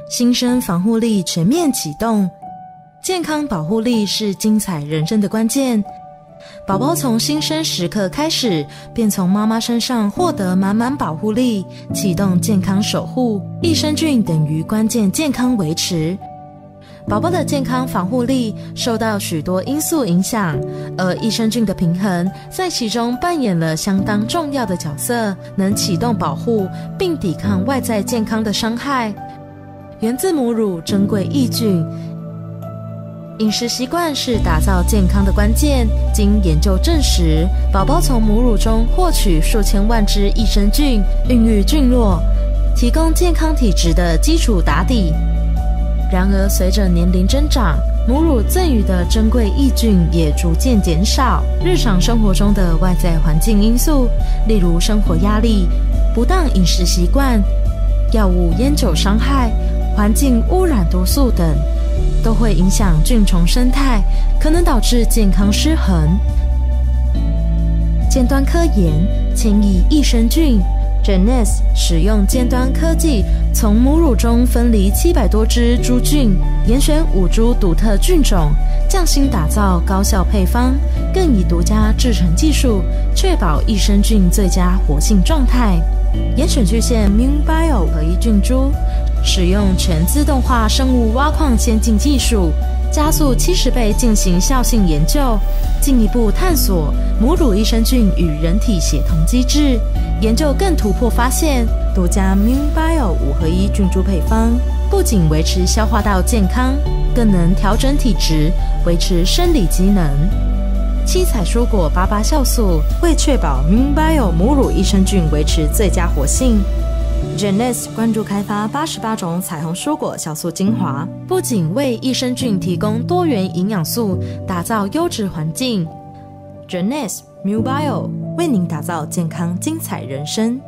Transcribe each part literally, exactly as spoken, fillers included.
新生防护力全面启动，健康保护力是精彩人生的关键。宝宝从新生时刻开始，便从妈妈身上获得满满保护力，启动健康守护。益生菌等于关键健康维持。宝宝的健康防护力受到许多因素影响，而益生菌的平衡在其中扮演了相当重要的角色，能启动保护并抵抗外在健康的伤害。源自母乳珍贵益菌，饮食习惯是打造健康的关键。经研究证实，宝宝从母乳中获取数千万只益生菌，孕育菌落，提供健康体质的基础打底。然而，随着年龄增长，母乳赠予的珍贵益菌也逐渐减少。日常生活中的外在环境因素，例如生活压力、不当饮食习惯、药物、烟酒伤害、环境污染毒素等，都会影响菌虫生态，可能导致健康失衡。尖端科研迁移益生菌 Genes 使用尖端科技，从母乳中分离七百多只猪菌，严选五株独特菌种，匠心打造高效配方，更以独家制成技术，确保益生菌最佳活性状态。严选巨献 MinnBio 合一菌株，使用全自动化生物挖矿先进技术，加速七十倍进行效性研究，进一步探索母乳益生菌与人体协同机制，研究更突破发现，独家 MinnBio 五合一菌株配方不仅维持消化道健康，更能调整体质，维持生理机能。七彩蔬果八八酵素为确保 MinnBio 母乳益生菌维持最佳活性。Genes 关注开发八十八种彩虹蔬果酵素精华，不仅为益生菌提供多元营养素，打造优质环境。Genes MinnBio 为您打造健康精彩人生。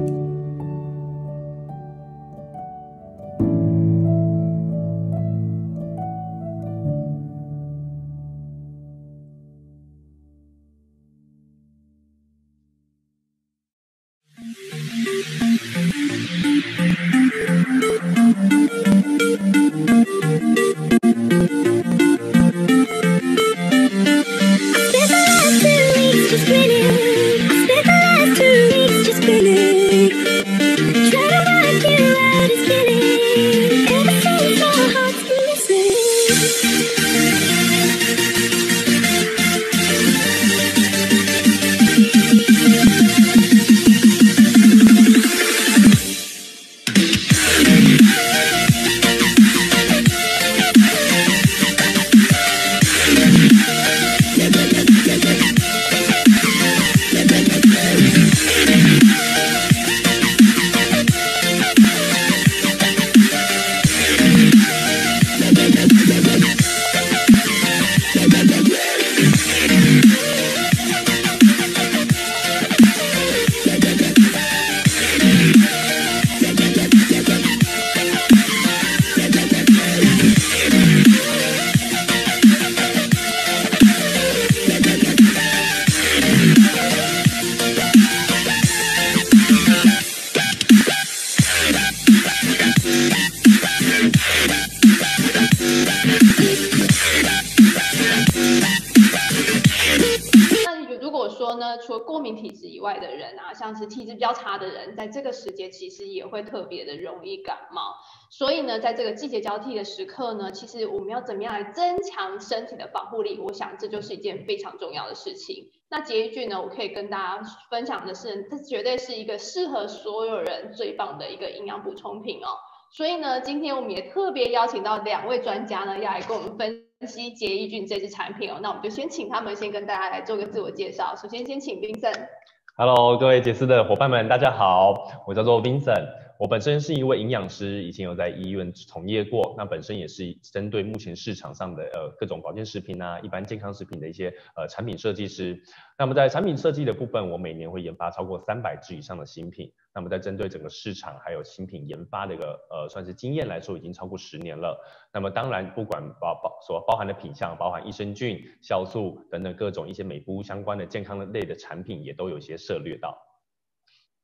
像是体质比较差的人，在这个时节其实也会特别的容易感冒，所以呢，在这个季节交替的时刻呢，其实我们要怎么样来增强身体的保护力？我想这就是一件非常重要的事情。那洁益菌呢，我可以跟大家分享的是，它绝对是一个适合所有人最棒的一个营养补充品哦。所以呢，今天我们也特别邀请到两位专家呢，要来跟我们分析洁益菌这支产品哦。那我们就先请他们先跟大家来做个自我介绍。首先，先请 Vincent。Hello， 各位杰斯的伙伴们，大家好，我叫做 Vincent， 我本身是一位营养师，以前有在医院从业过，那本身也是针对目前市场上的呃各种保健食品啊、一般健康食品的一些呃产品设计师。那么在产品设计的部分，我每年会研发超过三百支以上的新品。那么在针对整个市场还有新品研发的一个呃算是经验来说，已经超过十年了。那么当然，不管包包所包含的品项，包含益生菌、酵素等等各种一些美肤相关的健康类的产品，也都有一些涉略到。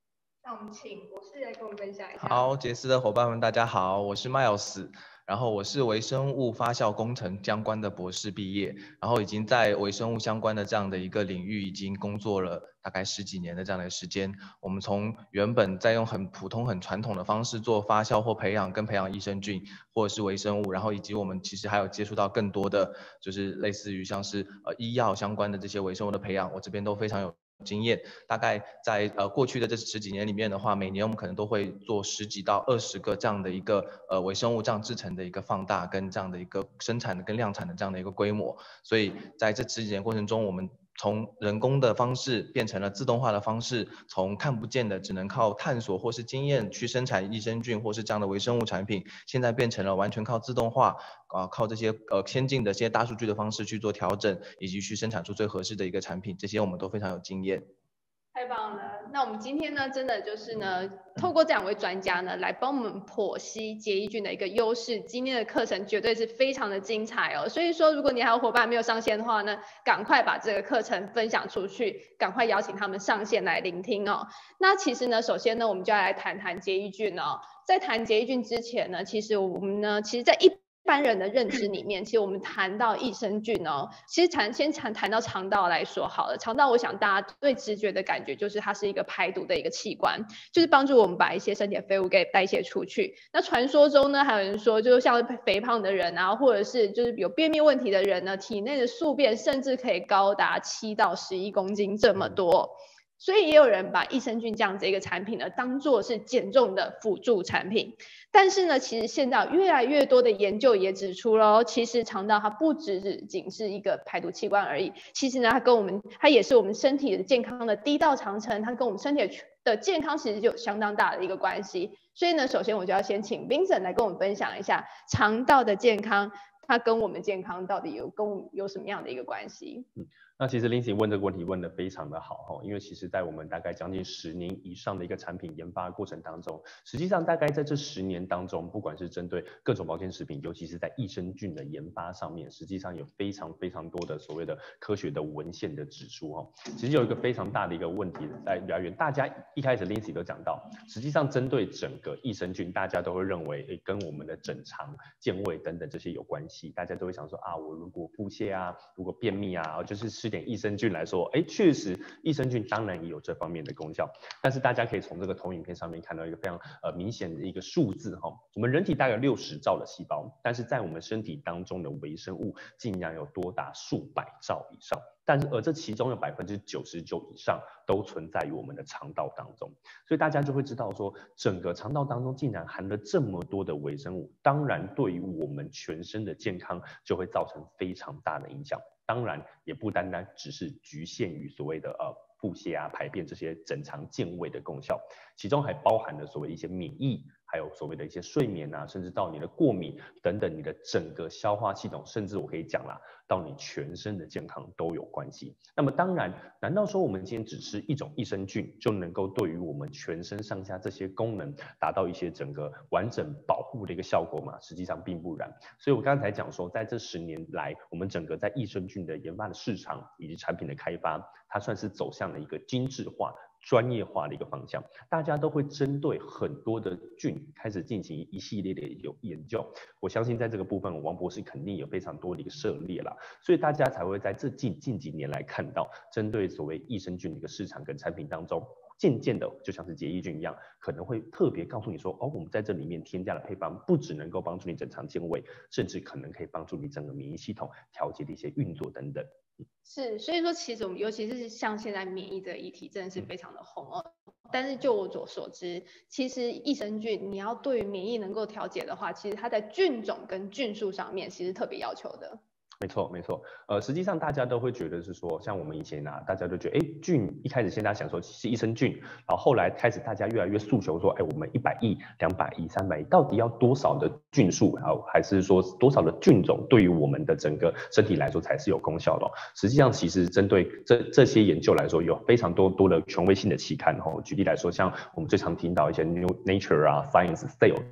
那我们请博士来跟我们分享一下。 好，杰斯的伙伴们，大家好，我是 Miles。然后我是微生物发酵工程相关的博士毕业，然后已经在微生物相关的这样的一个领域已经工作了大概十几年的这样的时间。我们从原本在用很普通很传统的方式做发酵或培养跟培养益生菌或者是微生物，然后以及我们其实还有接触到更多的就是类似于像是呃医药相关的这些微生物的培养，我这边都非常有经验。大概在呃过去的这十几年里面的话，每年我们可能都会做十几到二十个这样的一个呃微生物这样制成的一个放大跟这样的一个生产的跟量产的这样的一个规模。所以在这十几年过程中，我们从人工的方式变成了自动化的方式，从看不见的只能靠探索或是经验去生产益生菌或是这样的微生物产品，现在变成了完全靠自动化啊，靠这些呃先进的这些大数据的方式去做调整，以及去生产出最合适的一个产品，这些我们都非常有经验。 太棒了！那我们今天呢，真的就是呢，透过这两位专家呢，来帮我们剖析结益菌的一个优势。今天的课程绝对是非常的精彩哦。所以说，如果你还有伙伴没有上线的话呢，赶快把这个课程分享出去，赶快邀请他们上线来聆听哦。那其实呢，首先呢，我们就要来谈谈结益菌哦。在谈结益菌之前呢，其实我们呢，其实在一一般人的认知里面，其实我们谈到益生菌哦，其实谈先谈谈到肠道来说好了。肠道，我想大家最直觉的感觉就是它是一个排毒的一个器官，就是帮助我们把一些身体的废物给代谢出去。那传说中呢，还有人说，就是像肥胖的人啊，或者是就是有便秘问题的人呢，体内的宿便甚至可以高达七到十一公斤这么多。所以也有人把益生菌这样子一个产品呢，当作是减重的辅助产品。但是呢，其实现在越来越多的研究也指出了，其实肠道它不只是仅是一个排毒器官而已，其实呢，它跟我们，它也是我们身体的健康的第一道长城，它跟我们身体的健康其实就有相当大的一个关系。所以呢，首先我就要先请 Vincent 来跟我们分享一下肠道的健康，它跟我们健康到底有跟我们有什么样的一个关系？ 嗯那其实 Lindsay 问这个问题问得非常的好，因为其实在我们大概将近十年以上的一个产品研发过程当中，实际上大概在这十年当中，不管是针对各种保健食品，尤其是在益生菌的研发上面，实际上有非常非常多的所谓的科学的文献的指出，其实有一个非常大的一个问题在来源，大家一开始 Lindsay 都讲到，实际上针对整个益生菌，大家都会认为诶跟我们的整肠、健胃等等这些有关系，大家都会想说啊，我如果腹泻啊，如果便秘啊，就是吃点益生菌来说，哎，确实益生菌当然也有这方面的功效，但是大家可以从这个投影片上面看到一个非常呃明显的一个数字哈，我们人体大概有六十兆的细胞，但是在我们身体当中的微生物竟然有多达数百兆以上。但是而这其中有百分之九十九以上都存在于我们的肠道当中，所以大家就会知道说，整个肠道当中竟然含了这么多的微生物，当然对于我们全身的健康就会造成非常大的影响。当然也不单单只是局限于所谓的呃腹泻啊、排便这些整肠健胃的功效，其中还包含了所谓一些免疫，还有所谓的一些睡眠啊，甚至到你的过敏等等，你的整个消化系统，甚至我可以讲啦，到你全身的健康都有关系。那么当然，难道说我们今天只吃一种益生菌就能够对于我们全身上下这些功能达到一些整个完整保护的一个效果吗？实际上并不然。所以我刚才讲说，在这十年来，我们整个在益生菌的研发的市场以及产品的开发，它算是走向了一个精致化、专业化的一个方向，大家都会针对很多的菌开始进行一系列的有研究。我相信在这个部分，王博士肯定有非常多的一个涉猎啦，所以大家才会在这近近几年来看到，针对所谓益生菌的一个市场跟产品当中，渐渐的就像是结益菌一样，可能会特别告诉你说，哦，我们在这里面添加的配方，不只能够帮助你整肠健胃，甚至可能可以帮助你整个免疫系统调节的一些运作等等。 是，所以说其实我们尤其是像现在免疫这个议题真的是非常的红哦。但是就我所所知，其实益生菌你要对于免疫能够调节的话，其实它在菌种跟菌数上面其实特别要求的。 没错，没错，呃，实际上大家都会觉得是说，像我们以前啊，大家都觉得，哎，菌一开始先大家想说是益生菌，然后后来开始大家越来越诉求说，哎，我们一百亿、两百亿、三百亿，到底要多少的菌数，然后还是说多少的菌种，对于我们的整个身体来说才是有功效的、哦。实际上，其实针对这这些研究来说，有非常多多的权威性的期刊，哦，举例来说，像我们最常听到一些 Nature 啊、Science、Cell。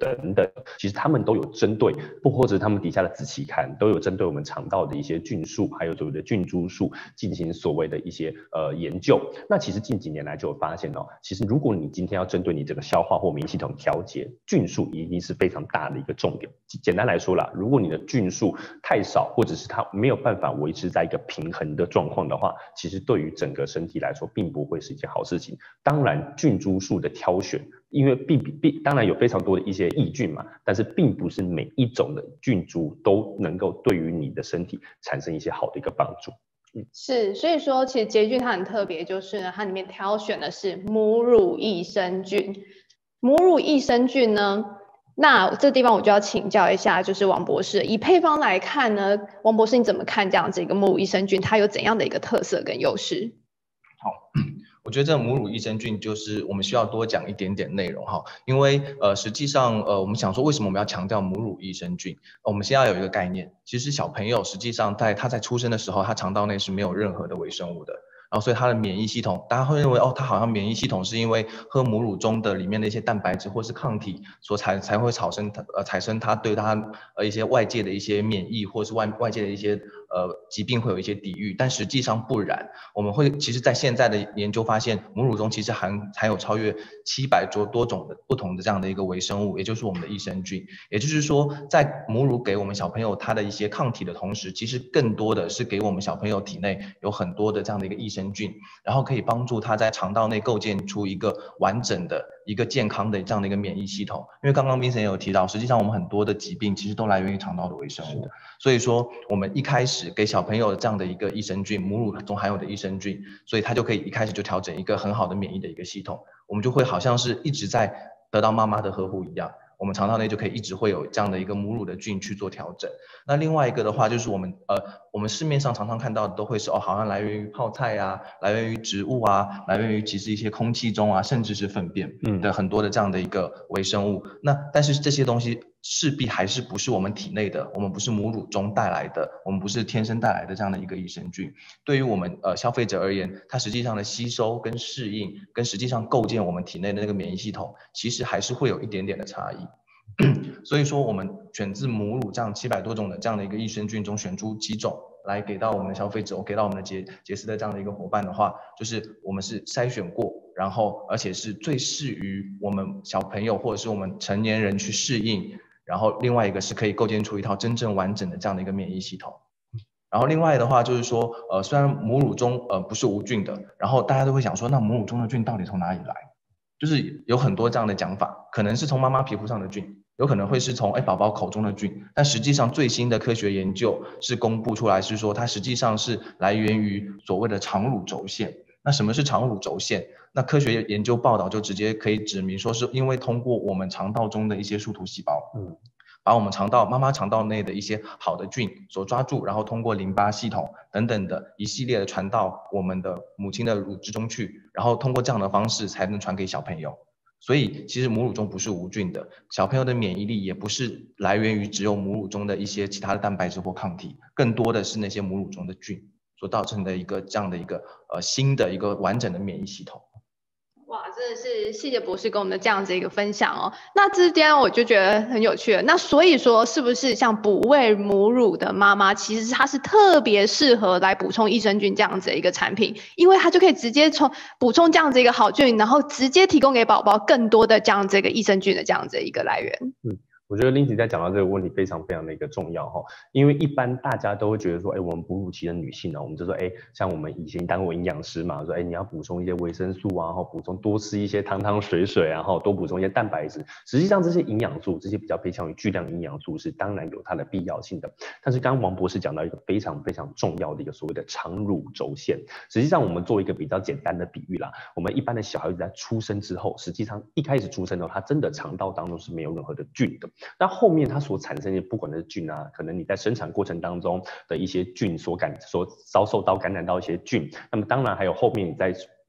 等等，其实他们都有针对，不或者他们底下的子期刊都有针对我们肠道的一些菌数，还有所谓的菌株数进行所谓的一些呃研究。那其实近几年来就有发现哦，其实如果你今天要针对你这个消化或免疫系统调节，菌数一定是非常大的一个重点。简单来说啦，如果你的菌数太少，或者是它没有办法维持在一个平衡的状况的话，其实对于整个身体来说并不会是一件好事情。当然菌株数的挑选，因为并并当然有非常多的一些益菌嘛，但是并不是每一种的菌株都能够对于你的身体产生一些好的一个帮助。 嗯、是，所以说其实杰菌它很特别，就是呢它里面挑选的是母乳益生菌。母乳益生菌呢，那这地方我就要请教一下，就是王博士，以配方来看呢，王博士你怎么看这样子一个母乳益生菌，它有怎样的一个特色跟优势？ 好，我觉得这母乳益生菌就是我们需要多讲一点点内容哈，因为呃实际上呃我们想说为什么我们要强调母乳益生菌？我们先要有一个概念，其实小朋友实际上在他在出生的时候，他肠道内是没有任何的微生物的。然后所以他的免疫系统，大家会认为哦，他好像免疫系统是因为喝母乳中的里面的一些蛋白质或是抗体所才才会产生呃产生他对他呃一些外界的一些免疫或是外外界的一些呃疾病会有一些抵御，但实际上不然。我们会其实在现在的研究发现，母乳中其实含含有超越七百多多种的不同的这样的一个微生物，也就是我们的益生菌。也就是说，在母乳给我们小朋友他的一些抗体的同时，其实更多的是给我们小朋友体内有很多的这样的一个益生菌，然后可以帮助他在肠道内构建出一个完整的一个健康的这样的一个免疫系统。因为刚刚 Vincent 也有提到，实际上我们很多的疾病其实都来源于肠道的微生物，所以说我们一开始给小朋友这样的一个益生菌，母乳中含有的益生菌，所以他就可以一开始就调整一个很好的免疫的一个系统，我们就会好像是一直在得到妈妈的呵护一样，我们肠道内就可以一直会有这样的一个母乳的菌去做调整。那另外一个的话，就是我们呃，我们市面上常常看到的都会是哦，好像来源于泡菜啊，来源于植物啊，来源于其实一些空气中啊，甚至是粪便的很多的这样的一个微生物。嗯、那但是这些东西势必还是不是我们体内的，我们不是母乳中带来的，我们不是天生带来的这样的一个益生菌。对于我们呃消费者而言，它实际上的吸收跟适应，跟实际上构建我们体内的那个免疫系统，其实还是会有一点点的差异。所以说我们选自母乳这样七百多种的这样的一个益生菌中选出几种来给到我们的消费者，给到我们的杰杰斯的这样的一个伙伴的话，就是我们是筛选过，然后而且是最适于我们小朋友或者是我们成年人去适应，然后另外一个是可以构建出一套真正完整的这样的一个免疫系统。然后另外的话就是说，呃，虽然母乳中呃不是无菌的，然后大家都会想说，那母乳中的菌到底从哪里来？就是有很多这样的讲法，可能是从妈妈皮肤上的菌，有可能会是从哎宝宝口中的菌，但实际上最新的科学研究是公布出来，是说它实际上是来源于所谓的肠乳轴线。那什么是肠乳轴线？那科学研究报道就直接可以指明说，是因为通过我们肠道中的一些树突细胞，嗯，把我们肠道妈妈肠道内的一些好的菌所抓住，然后通过淋巴系统等等的一系列的传到我们的母亲的乳汁中去，然后通过这样的方式才能传给小朋友。所以其实母乳中不是无菌的，小朋友的免疫力也不是来源于只有母乳中的一些其他的蛋白质或抗体，更多的是那些母乳中的菌所造成的一个这样的一个呃新的一个完整的免疫系统。 哇，真的是谢谢博士跟我们的这样子一个分享哦。那这边我就觉得很有趣了。那所以说，是不是像哺喂母乳的妈妈，其实它是特别适合来补充益生菌这样子的一个产品，因为它就可以直接从补充这样子一个好菌，然后直接提供给宝宝更多的这样子一个益生菌的这样子一个来源。 嗯。我觉得Lindsay在讲到这个问题非常非常的一个重要哈，因为一般大家都会觉得说，哎，我们哺乳期的女性呢，我们就说，哎，像我们以前当过营养师嘛，说，哎，你要补充一些维生素啊，然后补充多吃一些汤汤水水，然后多补充一些蛋白质。实际上这些营养素，这些比较偏向于巨量营养素是当然有它的必要性的。但是刚刚王博士讲到一个非常非常重要的一个所谓的肠乳轴线，实际上我们做一个比较简单的比喻啦，我们一般的小孩子在出生之后，实际上一开始出生的时候，他真的肠道当中是没有任何的菌的，那后面他所产生的不管是菌啊，可能你在生产过程当中的一些菌所感所遭受到感染到一些菌，那么当然还有后面你在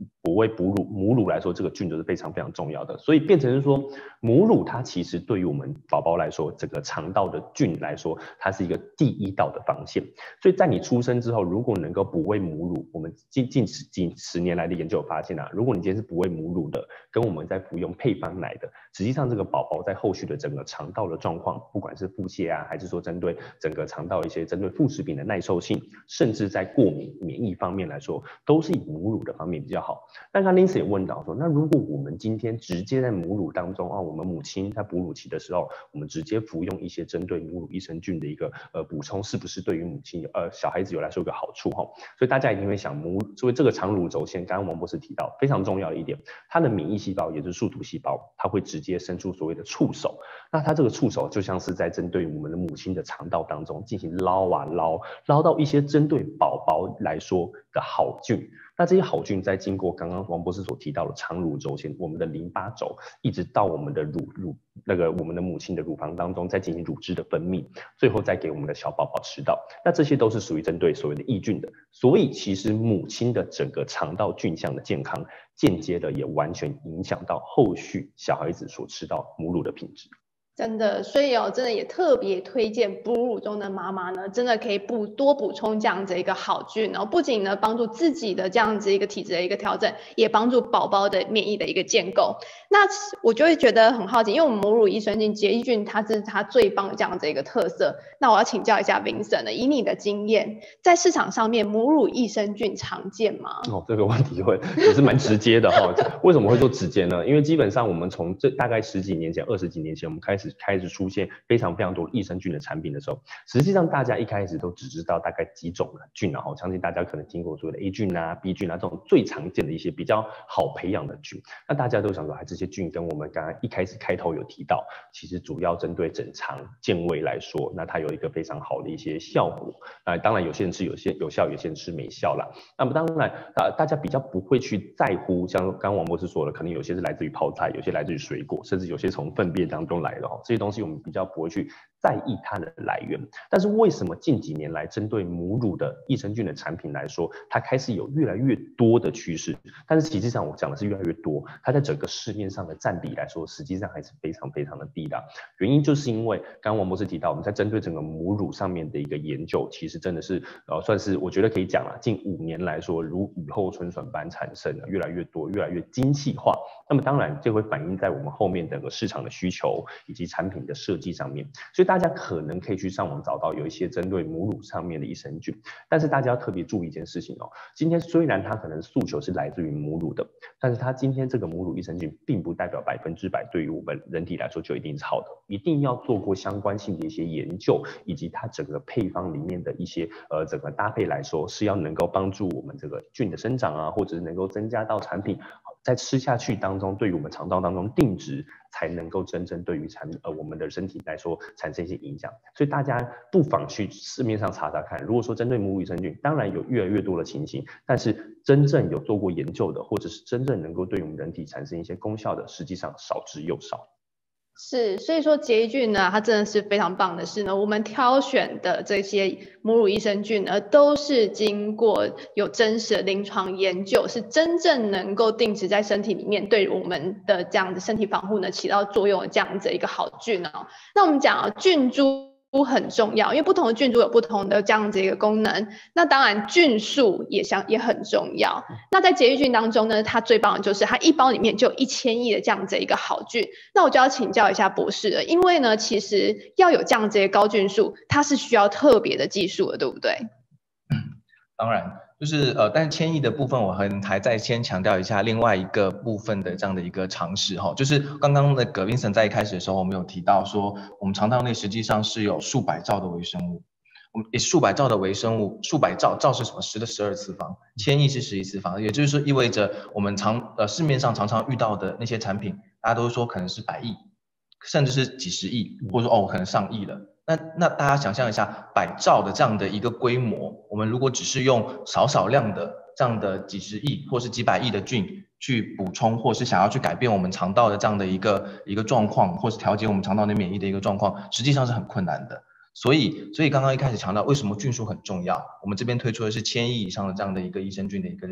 不喂哺乳母乳来说，这个菌就是非常非常重要的，所以变成是说母乳它其实对于我们宝宝来说，整个肠道的菌来说，它是一个第一道的防线。所以在你出生之后，如果能够不喂母乳，我们近近十近十年来的研究有发现啊，如果你今天是不喂母乳的，跟我们在服用配方奶的，实际上这个宝宝在后续的整个肠道的状况，不管是腹泻啊，还是说针对整个肠道一些针对副食品的耐受性，甚至在过敏免疫方面来说，都是以母乳的方面比较好。但刚刚 Lindsay 也问到说，那如果我们今天直接在母乳当中啊，我们母亲在哺乳期的时候，我们直接服用一些针对母乳益生菌的一个呃补充，是不是对于母亲呃小孩子有来说有个好处哈？所以大家一定会想母，所以这个肠乳轴线，刚刚王博士提到非常重要的一点，它的免疫细胞也就是树突细胞，它会直接伸出所谓的触手，那它这个触手就像是在针对我们的母亲的肠道当中进行捞啊捞，捞到一些针对宝宝来说的好菌。那这些好菌在经过刚刚王博士所提到的肠乳轴线，我们的淋巴轴，一直到我们的乳乳那个我们的母亲的乳房当中，再进行乳汁的分泌，最后再给我们的小宝宝吃到。那这些都是属于针对所谓的益菌的，所以其实母亲的整个肠道菌相的健康，间接的也完全影响到后续小孩子所吃到母乳的品质。 真的，所以哦，真的也特别推荐哺乳中的妈妈呢，真的可以补多补充这样子一个好菌，然后不仅呢帮助自己的这样子一个体质的一个调整，也帮助宝宝的免疫的一个建构。那我就会觉得很好奇，因为我们母乳益生菌结益菌它是它最棒的这样子一个特色。那我要请教一下 Vincent 以你的经验，在市场上面母乳益生菌常见吗？ 哦，这个问题会也是蛮直接的哈、哦。为什么会说直接呢？因为基本上我们从这大概十几年前、二十几年前，我们开始开始出现非常非常多益生菌的产品的时候，实际上大家一开始都只知道大概几种的菌，然后相信大家可能听过所谓的 A 菌啊、B 菌啊这种最常见的一些比较好培养的菌。那大家都想说，哎，这些菌跟我们刚刚一开始开头有提到，其实主要针对整肠健胃来说，那它有一个非常好的一些效果。那当然有些人吃有些有效，有些人吃没效啦。那么当然啊，大家比较不会去在乎，像刚刚王博士说了，可能有些是来自于泡菜，有些来自于水果，甚至有些从粪便当中来的哦，这些东西我们比较不会去在意它的来源。但是为什么近几年来针对母乳的益生菌的产品来说，它开始有越来越多的趋势？但是实际上我讲的是越来越多，它在整个市面上的占比来说，实际上还是非常非常的低的。原因就是因为刚刚王博士提到，我们在针对整个母乳上面的一个研究，其实真的是呃算是我觉得可以讲啦，近五年来说如雨后春笋般产生的越来越多，越来越精细化。那么当然这会反映在我们后面整个市场的需求以及产品的设计上面，所以大家可能可以去上网找到有一些针对母乳上面的益生菌。但是大家要特别注意一件事情哦，今天虽然它可能诉求是来自于母乳的，但是它今天这个母乳益生菌并不代表百分之百对于我们人体来说就一定是好的，一定要做过相关性的一些研究，以及它整个配方里面的一些呃整个搭配来说，是要能够帮助我们这个菌的生长啊，或者是能够增加到产品在吃下去当中对于我们肠道当中定植，才能够真正对于产呃我们的身体来说产生一些影响。所以大家不妨去市面上查查看，如果说针对母乳益生菌，当然有越来越多的情形，但是真正有做过研究的，或者是真正能够对我们人体产生一些功效的，实际上少之又少。 是，所以说结益菌呢，它真的是非常棒的是呢，我们挑选的这些母乳益生菌呢，都是经过有真实的临床研究，是真正能够定植在身体里面，对我们的这样的身体防护呢起到作用的这样子一个好菌哦。那我们讲啊，菌株很重要，因为不同的菌株有不同的这样子一个功能。那当然菌数也相也很重要。那在结益菌当中呢，它最棒的就是它一包里面就有一千亿的这样子一个好菌。那我就要请教一下博士了，因为呢，其实要有这样子的高菌数，它是需要特别的技术的，对不对？ 当然，就是呃，但是千亿的部分，我还还再先强调一下另外一个部分的这样的一个常识哈，就是刚刚那个 Vincent 在一开始的时候，我们有提到说，我们肠道内实际上是有数百兆的微生物，我们数百兆的微生物，数百兆，兆是什么？十的十二次方，千亿是十一次方，也就是说意味着我们常呃市面上常常遇到的那些产品，大家都说可能是百亿，甚至是几十亿，或者说哦可能上亿了。那那大家想象一下，百兆的这样的一个规模，我们如果只是用少少量的这样的几十亿或是几百亿的菌去补充，或是想要去改变我们肠道的这样的一个一个状况，或是调节我们肠道内免疫的一个状况，实际上是很困难的。所以，所以刚刚一开始强调为什么菌数很重要，我们这边推出的是千亿以上的这样的一个益生菌的一个量。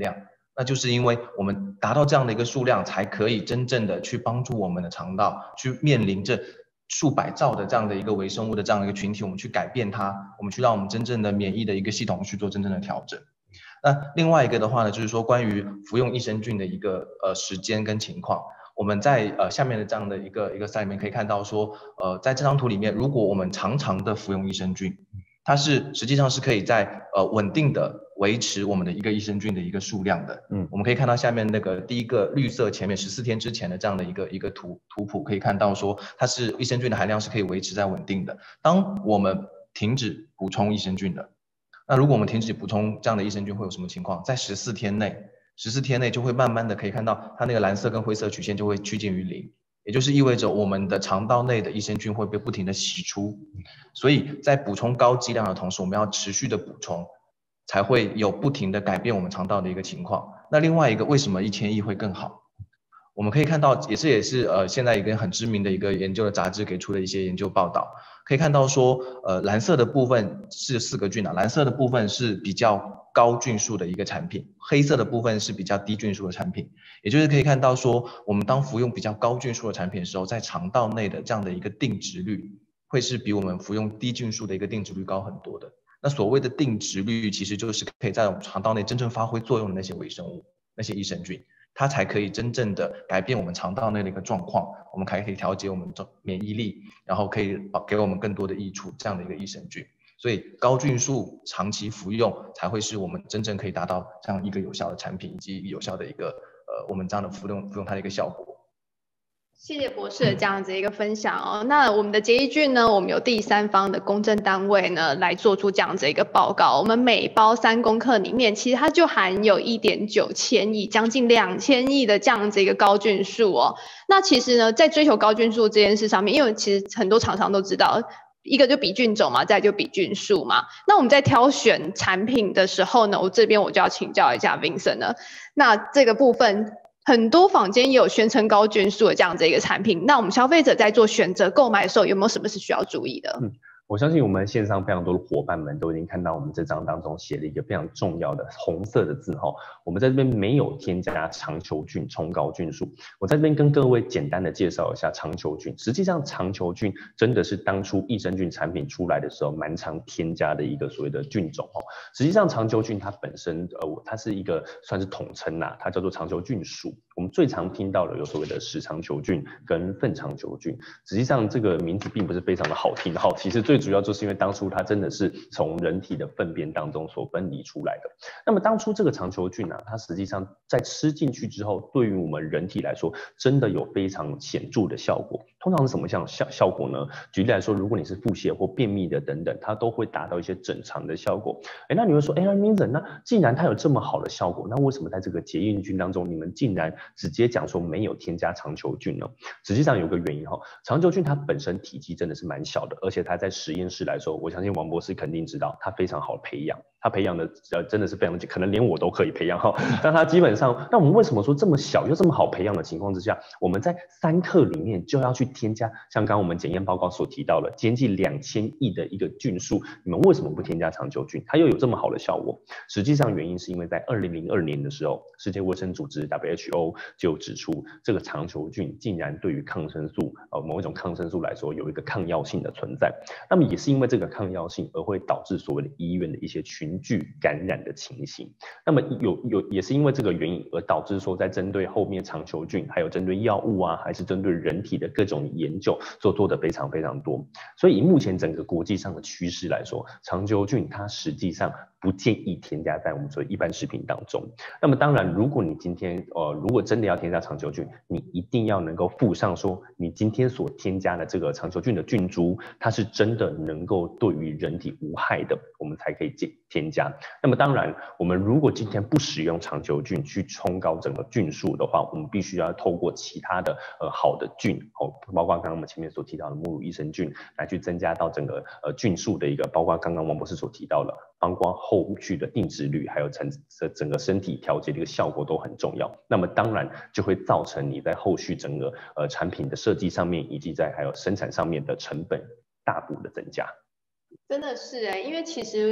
那就是因为我们达到这样的一个数量，才可以真正的去帮助我们的肠道去面临着数百兆的这样的一个微生物的这样的一个群体，我们去改变它，我们去让我们真正的免疫的一个系统去做真正的调整。那另外一个的话呢，就是说关于服用益生菌的一个呃时间跟情况，我们在呃下面的这样的一个一个 slide 里面可以看到说，呃在这张图里面，如果我们常常的服用益生菌，它是实际上是可以在呃稳定的维持我们的一个益生菌的一个数量的。嗯，我们可以看到下面那个第一个绿色前面十四天之前的这样的一个一个图图谱，可以看到说它是益生菌的含量是可以维持在稳定的。当我们停止补充益生菌的，那如果我们停止补充这样的益生菌会有什么情况？在十四天内，十四天内就会慢慢的可以看到它那个蓝色跟灰色曲线就会趋近于零。也就是意味着我们的肠道内的益生菌会被不停的洗出，所以在补充高剂量的同时，我们要持续的补充，才会有不停的改变我们肠道的一个情况。那另外一个，为什么一千亿会更好？我们可以看到，也是也是呃，现在一个很知名的一个研究的杂志给出了一些研究报道，可以看到说，呃，蓝色的部分是四个菌啊，蓝色的部分是比较高菌数的一个产品，黑色的部分是比较低菌数的产品，也就是可以看到说，我们当服用比较高菌数的产品的时候，在肠道内的这样的一个定植率，会是比我们服用低菌数的一个定植率高很多的。那所谓的定植率，其实就是可以在我们肠道内真正发挥作用的那些微生物，那些益生菌。它才可以真正的改变我们肠道内的一个状况，我们才可以调节我们的免疫力，然后可以给我们更多的益处，这样的一个益生菌。所以高菌数长期服用才会是我们真正可以达到这样一个有效的产品以及有效的一个呃我们这样的服用服用它的一个效果。 谢谢博士的这样子一个分享哦。那我们的结益菌呢，我们有第三方的公证单位呢来做出这样子一个报告。我们每包三公克里面，其实它就含有 一点九千亿，将近两千亿的这样子一个高菌数哦。那其实呢，在追求高菌数这件事上面，因为其实很多厂商都知道，一个就比菌种嘛，再来就比菌数嘛。那我们在挑选产品的时候呢，我这边我就要请教一下 Vincent 了。那这个部分，很多坊间也有宣称高菌数的这样子一个产品，那我们消费者在做选择购买的时候，有没有什么是需要注意的？嗯， 我相信我们线上非常多的伙伴们都已经看到我们这张当中写了一个非常重要的红色的字哈，我们在这边没有添加长球菌冲高菌数。我在这边跟各位简单的介绍一下长球菌。实际上长球菌真的是当初益生菌产品出来的时候蛮常添加的一个所谓的菌种哦。实际上长球菌它本身呃它是一个算是统称呐、啊，它叫做长球菌属。我们最常听到的有所谓的矢长球菌跟粪长球菌，实际上这个名字并不是非常的好听哈，其实最主要就是因为当初它真的是从人体的粪便当中所分离出来的。那么当初这个长球菌啊，它实际上在吃进去之后，对于我们人体来说，真的有非常显著的效果。通常是什么样效效果呢？举例来说，如果你是腹泻或便秘的等等，它都会达到一些整肠的效果。哎，那你会说，哎，那Vincent，那既然它有这么好的效果，那为什么在这个结益菌当中，你们竟然直接讲说没有添加长球菌呢？实际上有个原因哈，长球菌它本身体积真的是蛮小的，而且它在实验室来说，我相信王博士肯定知道，它非常好培养，它培养的呃真的是非常，可能连我都可以培养哈。但它基本上，那我们为什么说这么小又这么好培养的情况之下，我们在三克里面就要去添加，像刚刚我们检验报告所提到的，接近两千亿的一个菌数，你们为什么不添加长球菌？它又有这么好的效果？实际上原因是因为在二零零二年的时候，世界卫生组织 W H O 就指出，这个长球菌竟然对于抗生素呃某一种抗生素来说有一个抗药性的存在。那么也是因为这个抗药性而会导致所谓的医院的一些群聚感染的情形。那么有有也是因为这个原因而导致说，在针对后面长球菌，还有针对药物啊，还是针对人体的各种研究所做的非常非常多。所以以目前整个国际上的趋势来说，长球菌它实际上不建议添加在我们所谓一般食品当中。那么当然，如果你今天呃如果真的要添加长球菌，你一定要能够附上说你今天所添加的这个长球菌的菌株，它是真的能够对于人体无害的，我们才可以添加。那么当然，我们如果今天不使用长球菌去冲高整个菌数的话，我们必须要透过其他的呃好的菌哦，包括刚刚我们前面所提到的母乳益生菌来去增加到整个呃菌数的一个，包括刚刚王博士所提到的，包括后续的定植率，还有整整个身体调节的一个效果都很重要。那么当然就会造成你在后续整个呃产品的设计上面，以及在还有生产上面的成本大幅的增加。 真的是哎，因为其实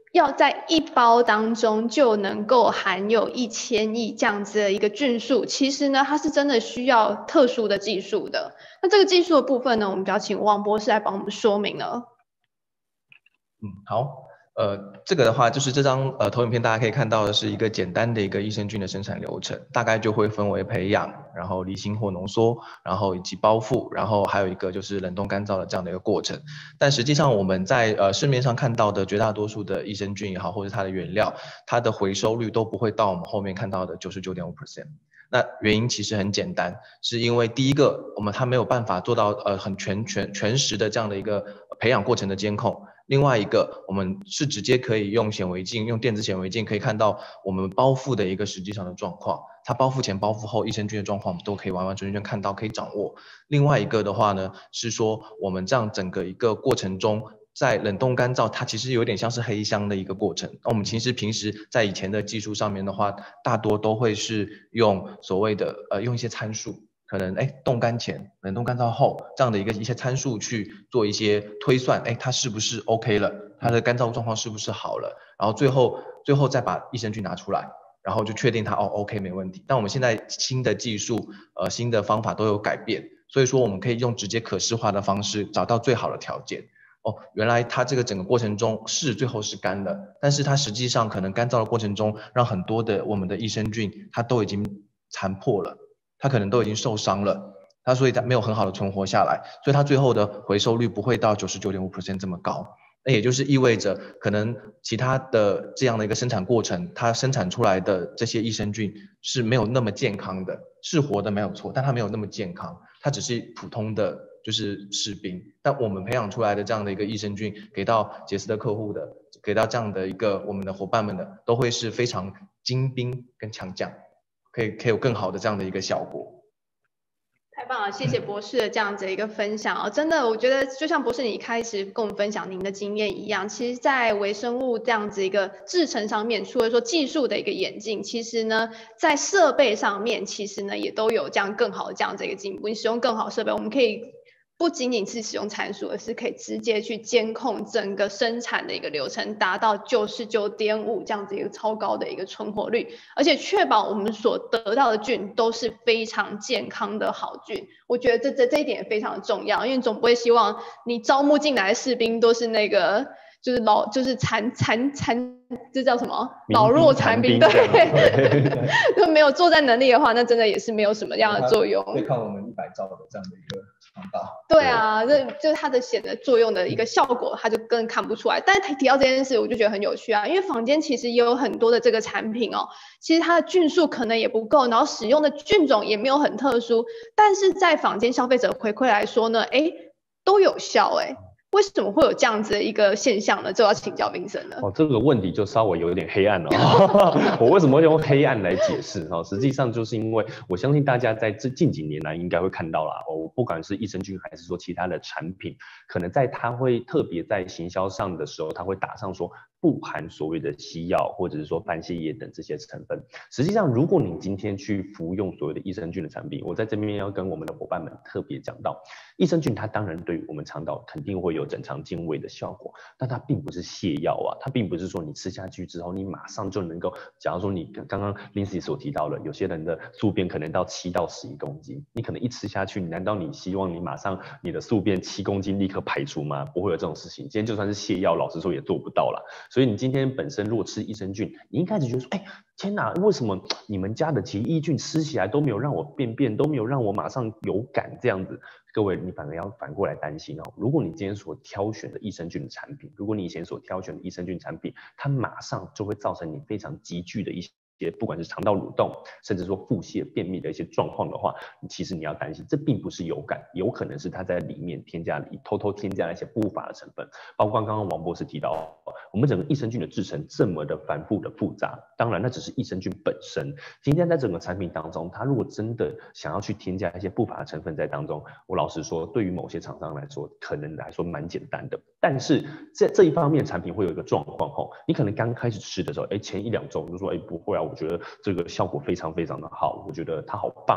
要在一包当中就能够含有一千亿这样子的一个菌数，其实呢，它是真的需要特殊的技术的。那这个技术的部分呢，我们就要请王博士来帮我们说明了。 嗯，好。呃，这个的话就是这张呃投影片，大家可以看到的是一个简单的一个益生菌的生产流程，大概就会分为培养，然后离心或浓缩，然后以及包覆，然后还有一个就是冷冻干燥的这样的一个过程。但实际上我们在呃市面上看到的绝大多数的益生菌也好，或者它的原料，它的回收率都不会到我们后面看到的 百分之九十九点五。那原因其实很简单，是因为第一个，我们它没有办法做到呃很全全全时的这样的一个培养过程的监控。另外一个，我们是直接可以用显微镜，用电子显微镜可以看到我们包覆的一个实际上的状况。它包覆前、包覆后益生菌的状况，我们都可以完完全全看到，可以掌握。另外一个的话呢，是说我们这样整个一个过程中，在冷冻干燥，它其实有点像是黑箱的一个过程。那我们其实平时在以前的技术上面的话，大多都会是用所谓的呃用一些参数。可能哎，冻干前、冷冻干燥后这样的一个一些参数去做一些推算，哎，它是不是 OK 了？它的干燥状况是不是好了？然后最后最后再把益生菌拿出来，然后就确定它哦 OK 没问题。但我们现在新的技术、呃新的方法都有改变，所以说我们可以用直接可视化的方式找到最好的条件。哦，原来它这个整个过程中是最后是干的，但是它实际上可能干燥的过程中，让很多的我们的益生菌它都已经残破了。它可能都已经受伤了，它所以它没有很好的存活下来，所以它最后的回收率不会到 百分之九十九点五 这么高。那也就是意味着，可能其他的这样的一个生产过程，它生产出来的这些益生菌是没有那么健康的，是活的没有错，但它没有那么健康，它只是普通的就是士兵。但我们培养出来的这样的一个益生菌，给到杰斯的客户的，给到这样的一个我们的伙伴们的，都会是非常精兵跟强将。可以可以有更好的这样的一个效果。 太棒了，谢谢博士的这样子的一个分享哦。真的，我觉得就像博士你一开始跟我们分享您的经验一样，其实在微生物这样子一个制程上面，除了说技术的一个演进，其实呢在设备上面其实呢也都有这样更好的这样子一个进步。你使用更好的设备，我们可以不仅仅是使用参数，而是可以直接去监控整个生产的一个流程，达到 百分之九十九点五 这样子一个超高的一个存活率，而且确保我们所得到的菌都是非常健康的好菌。我觉得这这这一点也非常的重要，因为总不会希望你招募进来的士兵都是那个就是老就是残残残这叫什么老弱残兵，对，都没有作战能力的话，那真的也是没有什么样的作用。 对抗我们一百兆的这样的一个强大。 对啊，这就是它的显得作用的一个效果，它就更看不出来。但是提到这件事，我就觉得很有趣啊，因为坊间其实也有很多的这个产品哦，其实它的菌数可能也不够，然后使用的菌种也没有很特殊，但是在坊间消费者回馈来说呢，哎，都有效哎。为什么会有这样子的一个现象呢？就要请教Vincent了。 哦，这个问题就稍微有点黑暗了、哦。我为什么会用黑暗来解释？哦，实际上就是因为我相信大家在这近几年来应该会看到啦，哦，不管是益生菌还是说其他的产品，可能在它会特别在行销上的时候，它会打上说不含所谓的西药或者是说番泻叶等这些成分。实际上，如果你今天去服用所谓的益生菌的产品，我在这边要跟我们的伙伴们特别讲到，益生菌它当然对于我们肠道肯定会有整肠健胃的效果，但它并不是泻药啊，它并不是说你吃下去之后你马上就能够，假如说你刚刚 Lindsay 所提到了，有些人的宿便可能到七到十一公斤，你可能一吃下去，难道你希望你马上你的宿便七公斤立刻排出吗？不会有这种事情。今天就算是泻药，老实说也做不到啦。所以你今天本身如果吃益生菌，你一开始觉得说，哎，天哪，为什么你们家的奇异菌吃起来都没有让我便便，都没有让我马上有感这样子？各位，你反而要反过来担心哦。如果你今天所挑选的益生菌的产品，如果你以前所挑选的益生菌产品，它马上就会造成你非常急剧的一些。不管是肠道蠕动，甚至说腹泻、便秘的一些状况的话，其实你要担心，这并不是有感，有可能是它在里面添加了偷偷添加了一些不法的成分，包括刚刚王博士提到，我们整个益生菌的制成这么的繁复的复杂，当然那只是益生菌本身。今天在整个产品当中，它如果真的想要去添加一些不法的成分在当中，我老实说，对于某些厂商来说，可能来说蛮简单的。但是在这一方面，产品会有一个状况吼，你可能刚开始吃的时候，哎，前一两周就说，哎，不会啊。我觉得这个效果非常非常的好，我觉得它好棒哦。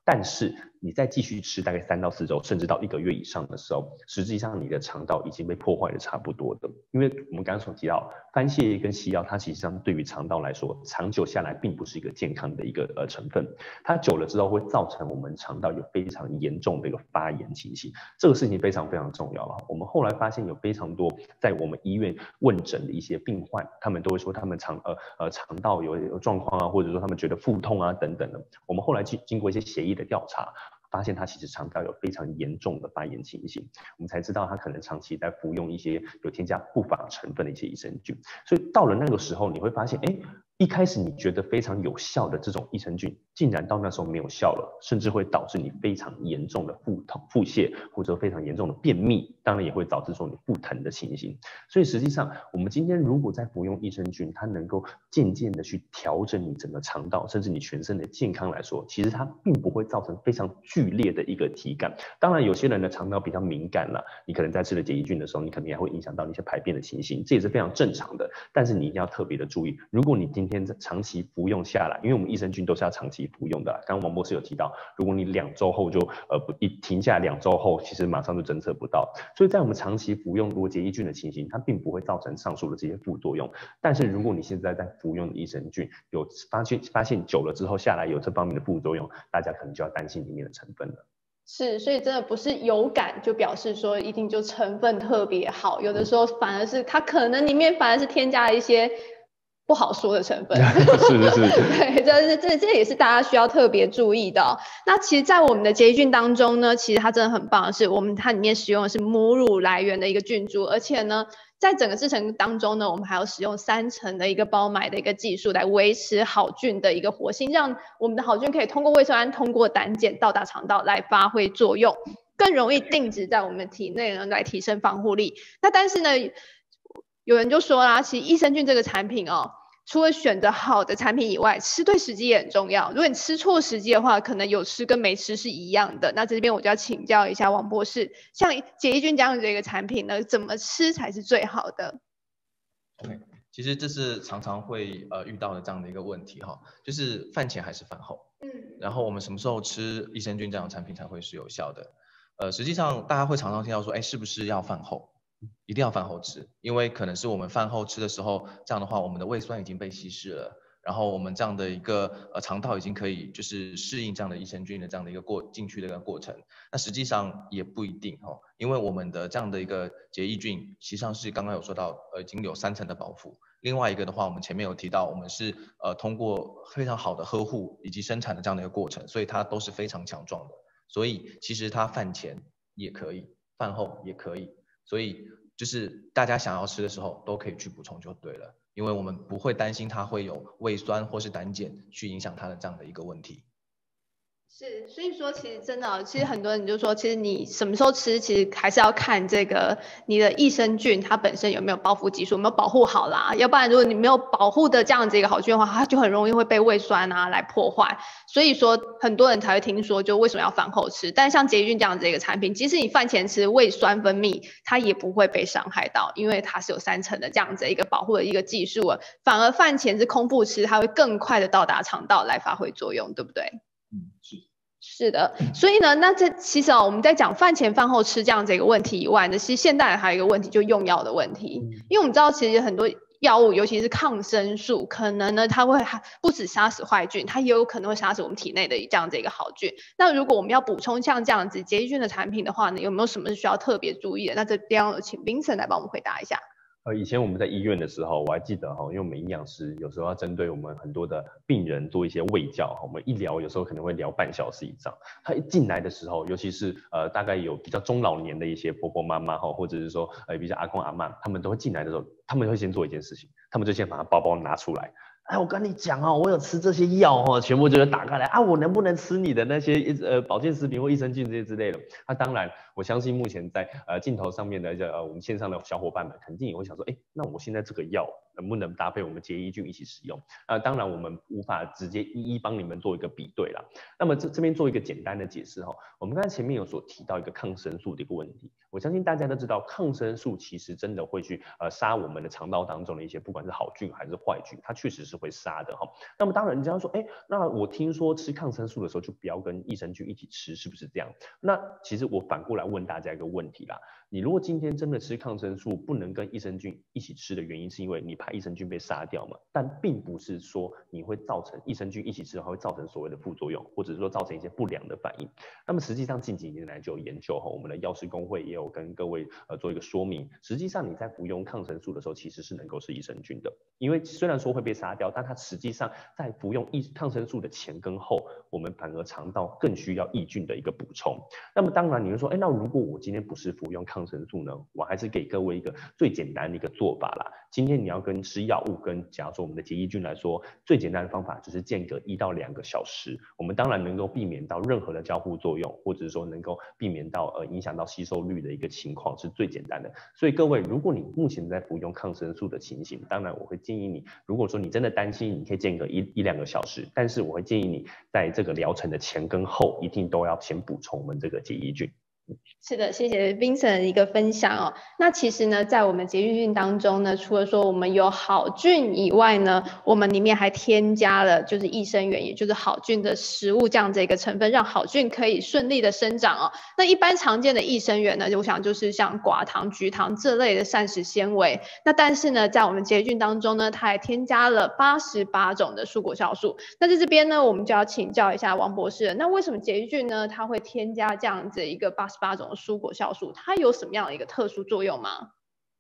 但是你再继续吃大概三到四周，甚至到一个月以上的时候，实际上你的肠道已经被破坏的差不多的。因为我们刚刚所提到，番泻叶跟西药，它其实上对于肠道来说，长久下来并不是一个健康的一个呃成分，它久了之后会造成我们肠道有非常严重的一个发炎情形。这个事情非常非常重要了。我们后来发现有非常多在我们医院问诊的一些病患，他们都会说他们肠呃呃肠道有有状况啊，或者说他们觉得腹痛啊等等的。我们后来经经过一些协议的调查，发现他其实肠道有非常严重的发炎情形，我们才知道他可能长期在服用一些有添加不法成分的一些益生菌。所以到了那个时候，你会发现，哎，一开始你觉得非常有效的这种益生菌，竟然到那时候没有效了，甚至会导致你非常严重的腹痛、腹泻，或者非常严重的便秘，当然也会导致说你腹疼的情形。所以实际上，我们今天如果在服用益生菌，它能够渐渐的去调整你整个肠道，甚至你全身的健康来说，其实它并不会造成非常剧烈的一个体感。当然，有些人的肠道比较敏感了，你可能在吃了结益菌的时候，你肯定还会影响到一些排便的情形，这也是非常正常的。但是你一定要特别的注意，如果你今天长期服用下来，因为我们益生菌都是要长期服用的。刚刚王博士有提到，如果你两周后就呃一停下来两周后，其实马上就侦测不到。所以在我们长期服用如果结益菌的情形，它并不会造成上述的这些副作用。但是如果你现在在服用的益生菌有发现发现久了之后下来有这方面的副作用，大家可能就要担心里面的成分了。 是，所以真的不是有感就表示说一定就成分特别好，有的时候反而是它可能里面反而是添加了一些不好说的成分。 是是是， 对，这这这也是大家需要特别注意的哦。那其实，在我们的结益菌当中呢，其实它真的很棒的是，我们它里面使用的是母乳来源的一个菌株，而且呢，在整个制成当中呢，我们还要使用三层的一个包埋的一个技术来维持好菌的一个活性，让我们的好菌可以通过胃酸胺、通过胆碱到达肠道来发挥作用，更容易定植在我们体内呢，来提升防护力。那但是呢，有人就说啦，其实益生菌这个产品哦，除了选择好的产品以外，吃对时机也很重要。如果你吃错时机的话，可能有吃跟没吃是一样的。那这边我就要请教一下王博士，像结益菌这样的一个产品呢，怎么吃才是最好的？ OK， 其实这是常常会呃遇到的这样的一个问题哈，就是饭前还是饭后？嗯，然后我们什么时候吃益生菌这样的产品才会是有效的？呃，实际上大家会常常听到说，哎，是不是要饭后？一定要饭后吃，因为可能是我们饭后吃的时候，这样的话我们的胃酸已经被稀释了，然后我们这样的一个呃肠道已经可以就是适应这样的益生菌的这样的一个过进去的一个过程。那实际上也不一定哦，因为我们的这样的一个结益菌，实际上是刚刚有说到，呃，已经有三层的保护。另外一个的话，我们前面有提到，我们是呃通过非常好的呵护以及生产的这样的一个过程，所以它都是非常强壮的。所以其实它饭前也可以，饭后也可以。所以就是大家想要吃的时候都可以去补充就对了，因为我们不会担心它会有胃酸或是胆碱去影响它的这样的一个问题。 是，所以说其实真的，其实很多人就说，其实你什么时候吃，其实还是要看这个你的益生菌它本身有没有包覆技术，有没有保护好啦。要不然如果你没有保护的这样子一个好菌的话，它就很容易会被胃酸啊来破坏。所以说很多人才会听说，就为什么要饭后吃。但像结益菌这样子一个产品，即使你饭前吃，胃酸分泌它也不会被伤害到，因为它是有三层的这样子一个保护的一个技术了。反而饭前是空腹吃，它会更快的到达肠道来发挥作用，对不对？ 嗯，是。 是的，所以呢，那这其实哦，我们在讲饭前饭后吃这样子一个问题以外呢，其实现代人还有一个问题，就用药的问题。因为我们知道，其实很多药物，尤其是抗生素，可能呢它会不止杀死坏菌，它也有可能会杀死我们体内的这样子一个好菌。那如果我们要补充像这样子结益菌的产品的话呢，有没有什么是需要特别注意的？那这边要请 Vincent 来帮我们回答一下。 呃，以前我们在医院的时候，我还记得哈，因为我们营养师有时候要针对我们很多的病人做一些卫教，我们一聊有时候可能会聊半小时以上。他一进来的时候，尤其是呃大概有比较中老年的一些婆婆妈妈哈，或者是说呃比较阿公阿嬷，他们都会进来的时候，他们会先做一件事情，他们就先把他包包拿出来。哎，我跟你讲哦，我有吃这些药哦，全部就是打开来啊，我能不能吃你的那些呃保健食品或益生菌这些之类的？那、啊、当然，我相信目前在呃镜头上面的呃我们线上的小伙伴们肯定也会想说，哎，那我现在这个药能不能搭配我们结益菌一起使用。那当然我们无法直接一一帮你们做一个比对啦。那么这这边做一个简单的解释哈，我们刚才前面有所提到一个抗生素的一个问题，我相信大家都知道，抗生素其实真的会去呃杀我们的肠道当中的一些不管是好菌还是坏菌，它确实是会杀的哈。那么当然，人家说，哎，那我听说吃抗生素的时候就不要跟益生菌一起吃，是不是这样？那其实我反过来问大家一个问题啦，你如果今天真的吃抗生素不能跟益生菌一起吃的原因，是因为你怕益生菌被杀掉嘛？但并不是说你会造成益生菌一起吃的话会造成所谓的副作用，或者说造成一些不良的反应。那么实际上近几年来就有研究哈，我们的药师公会也有跟各位呃做一个说明，实际上你在服用抗生素的时候其实是能够是益生菌的，因为虽然说会被杀掉，但它实际上在服用益抗生素的前跟后，我们反而肠道更需要益菌的一个补充。那么当然你会说，哎，那如果我今天不是服用抗生素呢？我还是给各位一个最简单的一个做法啦。今天你要跟吃药物跟假如说我们的结益菌来说，最简单的方法就是间隔一到两个小时，我们当然能够避免到任何的交互作用，或者是说能够避免到呃影响到吸收率的一个情况，是最简单的。所以各位，如果你目前在服用抗生素的情形，当然我会建议你，如果说你真的担心，你可以间隔一一两个小时，但是我会建议你在这个疗程的前跟后，一定都要先补充我们这个结益菌。 是的，谢谢 Vincent 的一个分享哦。那其实呢，在我们结益菌当中呢，除了说我们有好菌以外呢，我们里面还添加了就是益生元，也就是好菌的食物这样子一个成分，让好菌可以顺利的生长哦。那一般常见的益生元呢，我想就是像寡糖、菊糖这类的膳食纤维。那但是呢，在我们结益菌当中呢，它还添加了八十八种的蔬果酵素。那在这边呢，我们就要请教一下王博士了，那为什么结益菌呢，它会添加这样子一个八十八种的蔬果酵素，它有什么样的一个特殊作用吗？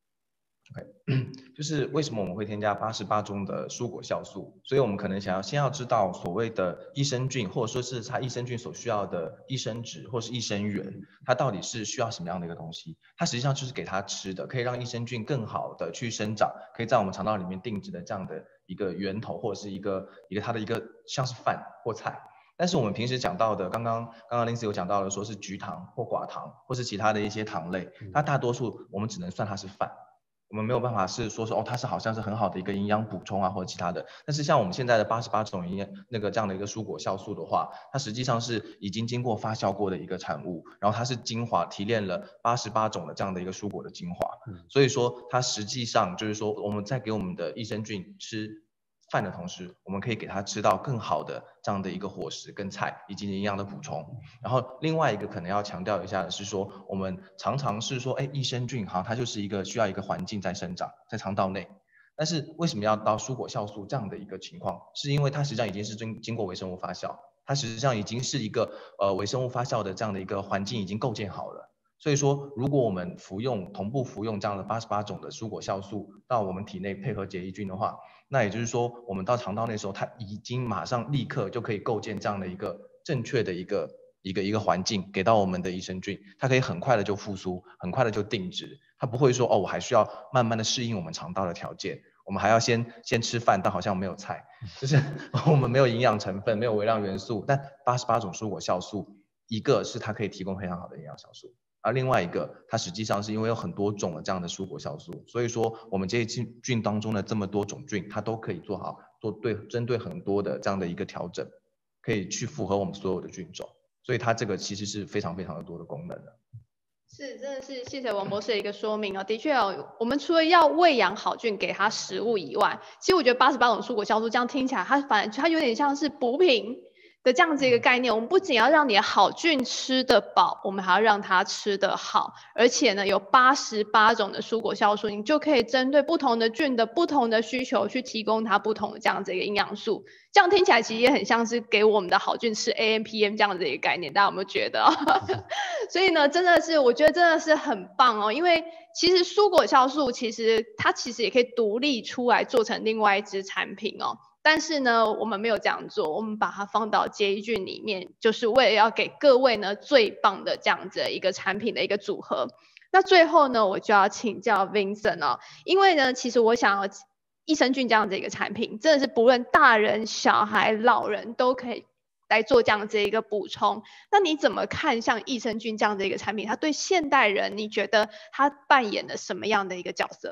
Okay. 就是为什么我们会添加八十八种的蔬果酵素，所以我们可能想要先要知道所谓的益生菌，或者说是它益生菌所需要的益生质或是益生元，它到底是需要什么样的一个东西？它实际上就是给它吃的，可以让益生菌更好的去生长，可以在我们肠道里面定植的这样的一个源头，或者是一个一个它的一个像是饭或菜。但是我们平时讲到的，刚刚刚刚 Lindsay 有讲到的，说是菊糖或寡糖，或是其他的一些糖类，它大多数我们只能算它是饭，我们没有办法是说是哦，它是好像是很好的一个营养补充啊，或者其他的。但是像我们现在的八十八种营养那个这样的一个蔬果酵素的话，它实际上是已经经过发酵过的一个产物，然后它是精华提炼了八十八种的这样的一个蔬果的精华，所以说它实际上就是说我们在给我们的益生菌吃饭的同时，我们可以给它吃到更好的这样的一个伙食跟菜以及营养的补充。然后另外一个可能要强调一下的是说，我们常常是说，哎，益生菌哈，它就是一个需要一个环境在生长，在肠道内。但是为什么要到蔬果酵素这样的一个情况？是因为它实际上已经是经经过微生物发酵，它实际上已经是一个呃微生物发酵的这样的一个环境已经构建好了。所以说，如果我们服用同步服用这样的八十八种的蔬果酵素到我们体内配合结益菌的话，那也就是说，我们到肠道那时候，它已经马上立刻就可以构建这样的一个正确的一个一个一个环境给到我们的益生菌，它可以很快的就复苏，很快的就定植，它不会说哦，我还需要慢慢的适应我们肠道的条件，我们还要先先吃饭，但好像没有菜，就是我们没有营养成分，没有微量元素，但八十八种蔬果酵素，一个是它可以提供非常好的营养酵素。而另外一个，它实际上是因为有很多种的这样的蔬果酵素，所以说我们这些菌当中的这么多种菌，它都可以做好做对针对很多的这样的一个调整，可以去符合我们所有的菌种，所以它这个其实是非常非常的多的功能的。 是，真的是谢谢王博士的一个说明哦。的确哦，我们除了要喂养好菌给它食物以外，其实我觉得八十八种蔬果酵素这样听起来，它反而它有点像是补品的这样子一个概念。我们不仅要让你的好菌吃得饱，我们还要让它吃得好，而且呢有八十八种的蔬果酵素，你就可以针对不同的菌的不同的需求去提供它不同的这样子一个营养素。这样听起来其实也很像是给我们的好菌吃 A M P M 这样子一个概念，大家有没有觉得？所以呢真的是我觉得真的是很棒哦，因为其实蔬果酵素其实它其实也可以独立出来做成另外一支产品哦。但是呢我们没有这样做，我们把它放到结益菌里面，就是为了要给各位呢最棒的这样子的一个产品的一个组合。那最后呢我就要请教 Vincent 哦，因为呢其实我想要益生菌这样子一个产品真的是不论大人小孩老人都可以来做这样子一个补充，那你怎么看像益生菌这样的一个产品，它对现代人你觉得它扮演了什么样的一个角色？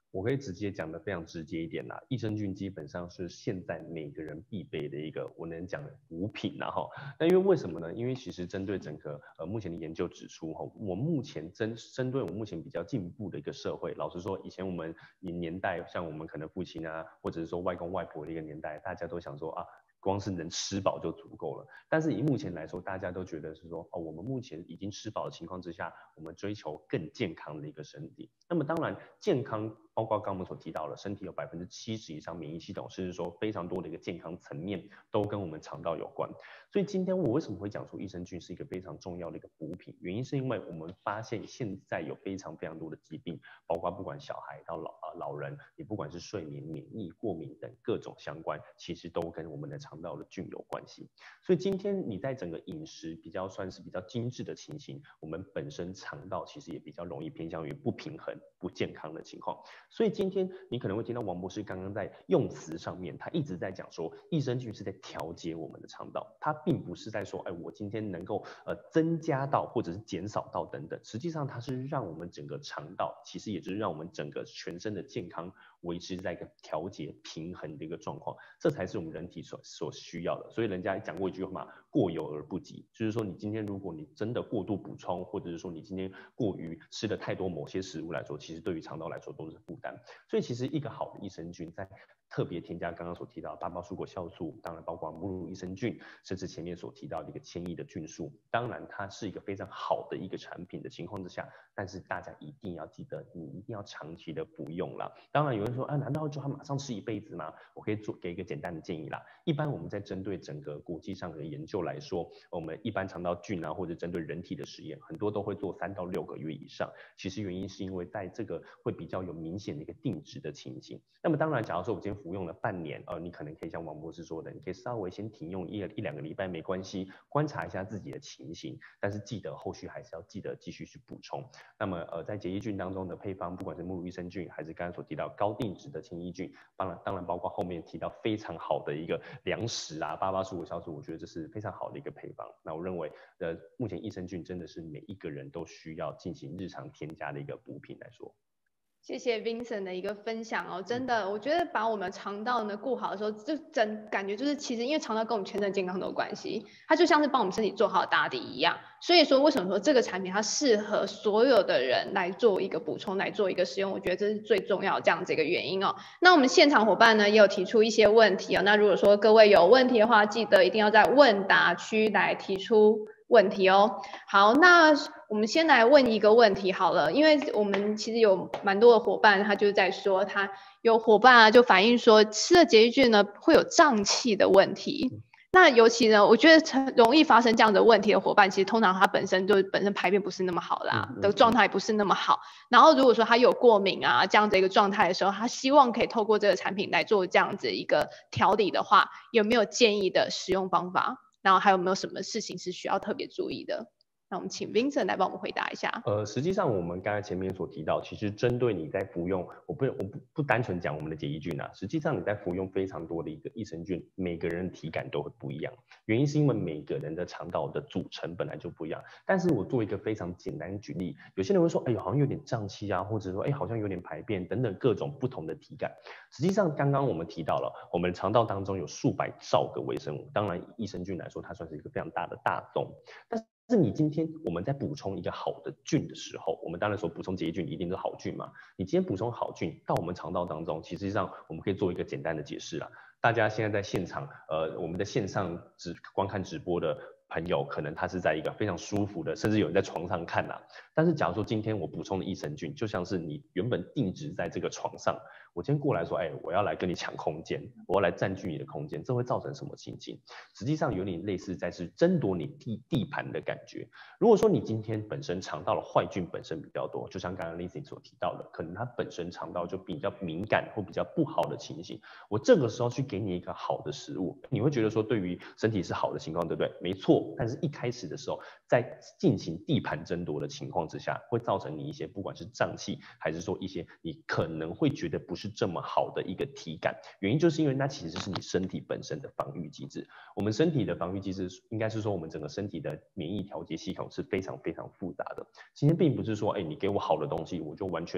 我可以直接讲的非常直接一点啦，益生菌基本上是现在每个人必备的一个我能讲的补品啦哈。那因为为什么呢？因为其实针对整个呃目前的研究指出哈，我目前针针对我目前比较进步的一个社会，老实说，以前我们年代像我们可能父亲啊，或者是说外公外婆的一个年代，大家都想说啊。光是能吃饱就足够了，但是以目前来说，大家都觉得是说，哦，我们目前已经吃饱的情况之下，我们追求更健康的一个身体。那么当然，健康包括刚刚我们所提到的，身体有百分之七十以上免疫系统，甚至说非常多的一个健康层面都跟我们肠道有关。所以今天我为什么会讲出益生菌是一个非常重要的一个补品？原因是因为我们发现现在有非常非常多的疾病，包括不管小孩到老啊老人，你不管是睡眠、免疫、过敏等各种相关，其实都跟我们的肠道的菌有关系。所以今天你在整个饮食比较算是比较精致的情形，我们本身肠道其实也比较容易偏向于不平衡、不健康的情况。所以今天你可能会听到王博士刚刚在用词上面，他一直在讲说，益生菌是在调节我们的肠道，它并不是在说，哎，我今天能够呃增加到或者是减少到等等，实际上它是让我们整个肠道，其实也就是让我们整个全身的健康维持在一个调节平衡的一个状况，这才是我们人体所所需要的。所以人家讲过一句话嘛，过犹而不及，就是说你今天如果你真的过度补充，或者是说你今天过于吃了太多某些食物来说，其实对于肠道来说都是负担。所以其实一个好的益生菌在特别添加刚刚所提到的大包蔬果酵素，当然包括母乳益生菌，甚至前面所提到的一个千亿的菌素，当然它是一个非常好的一个产品的情况之下，但是大家一定要记得，你一定要长期的服用啦。当然有人说啊，难道就要马上吃一辈子吗？我可以做给一个简单的建议啦。一般我们在针对整个国际上的研究来说，我们一般肠道菌啊，或者针对人体的实验，很多都会做三到六个月以上。其实原因是因为在这个会比较有明显的一个定植的情形。那么当然，假如说我今天服用了半年，呃，你可能可以像王博士说的，你可以稍微先停用一一两个礼拜没关系，观察一下自己的情形，但是记得后续还是要记得继续去补充。那么呃，在结益菌当中的配方，不管是母乳益生菌，还是刚才所提到高定植的千益菌，当然当然包括后面提到非常好的一个粮食啊，八八蔬果酵素，我觉得这是非常好的一个配方。那我认为呃，目前益生菌真的是每一个人都需要进行日常添加的一个补品来说。 谢谢 Vincent 的一个分享哦，真的，我觉得把我们肠道呢顾好的时候，就真感觉就是其实因为肠道跟我们全身健康都有关系，它就像是帮我们身体做好打底一样。所以说为什么说这个产品它适合所有的人来做一个补充，来做一个使用，我觉得这是最重要这样子一个原因哦。那我们现场伙伴呢也有提出一些问题哦，那如果说各位有问题的话，记得一定要在问答区来提出问题哦。好，那我们先来问一个问题好了，因为我们其实有蛮多的伙伴，他就在说，他有伙伴啊就反映说，吃了结益菌呢会有胀气的问题。那尤其呢，我觉得容易发生这样的问题的伙伴，其实通常他本身就本身排便不是那么好啦，的状态不是那么好。然后如果说他有过敏啊这样的一个状态的时候，他希望可以透过这个产品来做这样子一个调理的话，有没有建议的使用方法？然后还有没有什么事情是需要特别注意的？那我们请 Vincent 来帮我们回答一下。 呃，实际上我们刚才前面所提到，其实针对你在服用，我不我不不单纯讲我们的结益菌啊，实际上你在服用非常多的一个益生菌，每个人的体感都会不一样。原因是因为每个人的肠道的组成本来就不一样。但是我做一个非常简单的举例，有些人会说，哎呦，好像有点胀气啊，或者说，哎，好像有点排便等等各种不同的体感。实际上，刚刚我们提到了，我们肠道当中有数百兆个微生物，当然益生菌来说，它算是一个非常大的大宗，但是。但是你今天我们在补充一个好的菌的时候，我们当然说补充结益菌一定是好菌嘛。你今天补充好菌到我们肠道当中，其实上我们可以做一个简单的解释啦。大家现在在现场，呃，我们的线上直观看直播的朋友，可能他是在一个非常舒服的，甚至有人在床上看啦。但是假如说今天我补充的益生菌，就像是你原本定植在这个床上，我今天过来说，哎，我要来跟你抢空间，我要来占据你的空间，这会造成什么情形？实际上有点类似在是争夺你地地盘的感觉。如果说你今天本身肠道的坏菌本身比较多，就像刚刚 Lizzy 所提到的，可能它本身肠道就比较敏感或比较不好的情形，我这个时候去给你一个好的食物，你会觉得说对于身体是好的情况，对不对？没错，但是一开始的时候，在进行地盘争夺的情况之下，会造成你一些不管是胀气，还是说一些你可能会觉得不是这么好的一个体感，原因就是因为那其实是你身体本身的防御机制。我们身体的防御机制应该是说我们整个身体的免疫调节系统是非常非常复杂的。今天并不是说，哎，你给我好的东西，我就完全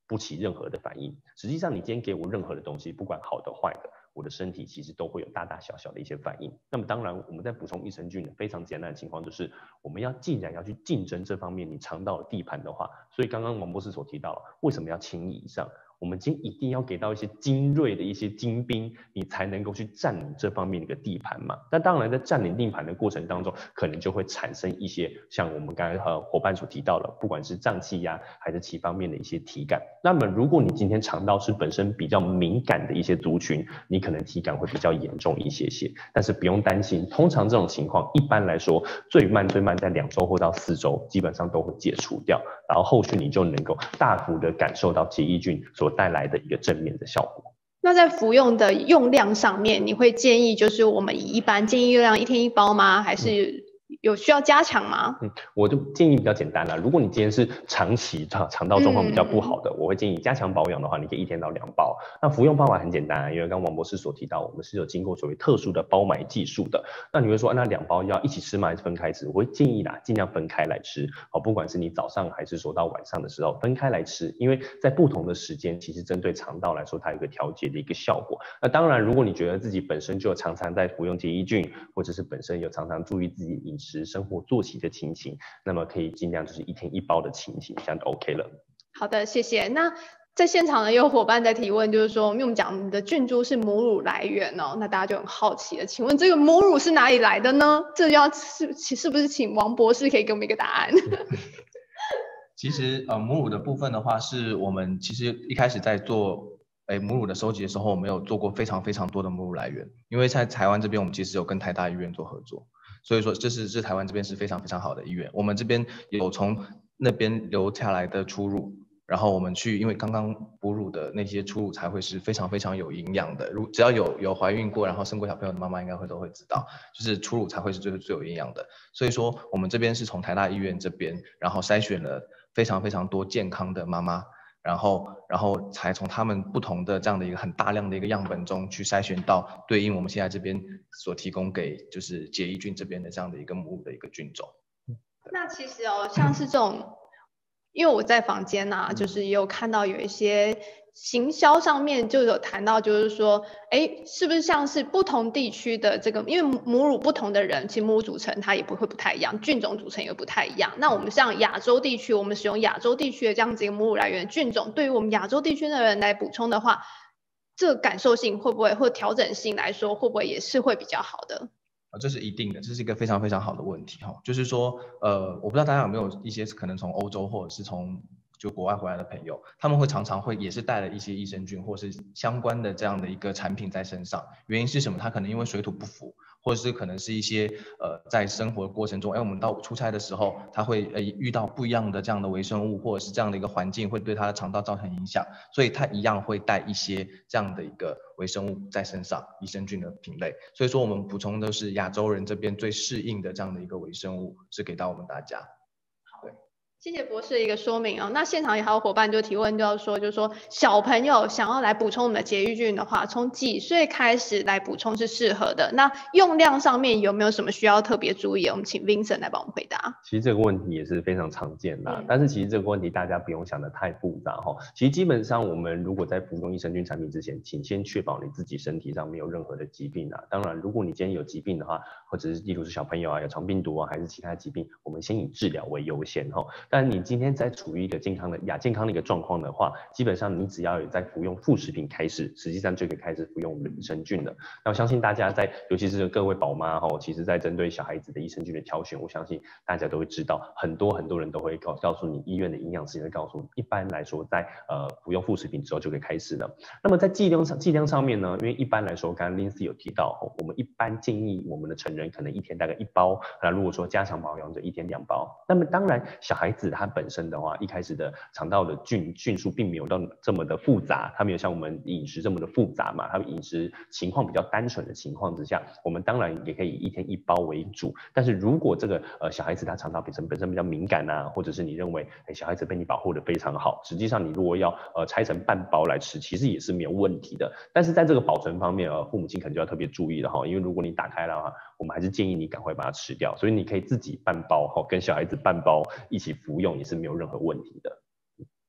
不起任何的反应。实际上你今天给我任何的东西，不管好的坏的，我的身体其实都会有大大小小的一些反应。那么当然我们在补充益生菌非常简单的情况就是我们要既然要去竞争这方面你肠道的地盘的话，所以刚刚王博士所提到为什么要轻易以上，我们今天一定要给到一些精锐的一些精兵，你才能够去占领这方面的一个地盘嘛。那当然在占领地盘的过程当中，可能就会产生一些像我们刚才和伙伴所提到的，不管是胀气呀还是其方面的一些体感。那么如果你今天肠道是本身比较敏感的一些族群，你可能体感会比较严重一些些，但是不用担心，通常这种情况一般来说最慢最慢在两周或到四周基本上都会解除掉，然后后续你就能够大幅的感受到结益菌所带来的一个正面的效果。 那在服用的用量上面，你会建议就是我们以一般建议用量一天一包吗？还是有需要加强吗？ 嗯，我就建议比较简单啦。如果你今天是长期肠道状况比较不好的，嗯、我会建议加强保养的话，你可以一天到两包。那服用方法很简单，因为刚刚王博士所提到，我们是有经过所谓特殊的包埋技术的。那你会说，那两包要一起吃吗？还是分开吃？我会建议啦，尽量分开来吃。好，不管是你早上还是说到晚上的时候，分开来吃，因为在不同的时间，其实针对肠道来说，它有一个调节的一个效果。那当然，如果你觉得自己本身就有常常在服用结益菌，或者是本身有常常注意自己饮食、生活作息的情形，那么可以尽量就是一天一包的情形，这样就 OK 了。 好的，谢谢。那在现场呢，有伙伴在提问，就是说，因为我们讲你的菌株是母乳来源哦，那大家就很好奇了，请问这个母乳是哪里来的呢？这要是是不是请王博士可以给我们一个答案？ 其实呃，母乳的部分的话，是我们其实一开始在做诶母乳的收集的时候，我们有做过非常非常多的母乳来源，因为在台湾这边，我们其实有跟台大医院做合作。所以说这是这台湾这边是非常非常好的医院，我们这边有从那边留下来的初乳，然后我们去，因为刚刚哺乳的那些初乳才会是非常非常有营养的，如只要有有怀孕过然后生过小朋友的妈妈应该会都会知道，就是初乳才会是最最有营养的。所以说我们这边是从台大医院这边，然后筛选了非常非常多健康的妈妈，然后然后才从他们不同的这样的一个很大量的一个样本中去筛选到对应我们现在这边所提供给就是结益菌这边的这样的一个母乳的一个菌种。 那其实哦，像是这种，因为我在房间啊，就是也有看到有一些行销上面就有谈到，就是说，哎，是不是像是不同地区的这个，因为母乳不同的人，其实母乳组成它也不会不太一样，菌种组成也不太一样。那我们像亚洲地区，我们使用亚洲地区的这样子一个母乳来源菌种，对于我们亚洲地区的人来补充的话，这个感受性会不会或调整性来说，会不会也是会比较好的？ 这是一定的，这是一个非常非常好的问题哈。就是说，呃，我不知道大家有没有一些可能从欧洲或者是从就国外回来的朋友，他们会常常会也是带了一些益生菌或是相关的这样的一个产品在身上。原因是什么？他可能因为水土不服，或者是可能是一些呃在生活的过程中，哎，我们到出差的时候，他会呃遇到不一样的这样的微生物，或者是这样的一个环境，会对他的肠道造成影响，所以他一样会带一些这样的一个微生物在身上，益生菌的品类。所以说我们补充的是亚洲人这边最适应的这样的一个微生物，是给到我们大家。 谢谢博士的一个说明哦。那现场也还有伙伴就提问，就要说，就是说小朋友想要来补充我们的结益菌的话，从几岁开始来补充是适合的？那用量上面有没有什么需要特别注意？我们请 Vincent 来帮我们回答。 其实这个问题也是非常常见的、嗯，但是其实这个问题大家不用想得太复杂哈。其实基本上我们如果在服用益生菌产品之前，请先确保你自己身体上没有任何的疾病啊。当然，如果你今天有疾病的话，或者是例如是小朋友啊有肠病毒啊，还是其他疾病，我们先以治疗为优先哈。但你今天在处于一个健康的亚健康的一个状况的话，基本上你只要有在服用副食品开始，实际上就可以开始服用我们的益生菌了。那我相信大家在，尤其是各位宝妈哈，其实在针对小孩子的益生菌的挑选，我相信大家都会知道，很多很多人都会告告诉你，医院的营养师也会告诉你，一般来说在呃服用副食品之后就可以开始了。那么在剂量上剂量上面呢，因为一般来说，刚刚 Lindsay 有提到，我们一般建议我们的成人可能一天大概一包，那如果说加强保养就一天两包。那么当然小孩子他本身的话，一开始的肠道的菌菌数并没有到这么的复杂，它没有像我们饮食这么的复杂嘛，他们饮食情况比较单纯的情况之下，我们当然也可以以一天一包为主。但是如果这个呃小孩子他肠道本身本身比较敏感啊，或者是你认为哎小孩子被你保护的非常好，实际上你如果要呃拆成半包来吃，其实也是没有问题的。但是在这个保存方面，呃父母亲可能就要特别注意了哈，因为如果你打开了的话，我们还是建议你赶快把它吃掉。所以你可以自己半包哈，跟小孩子半包一起服用也是没有任何问题的。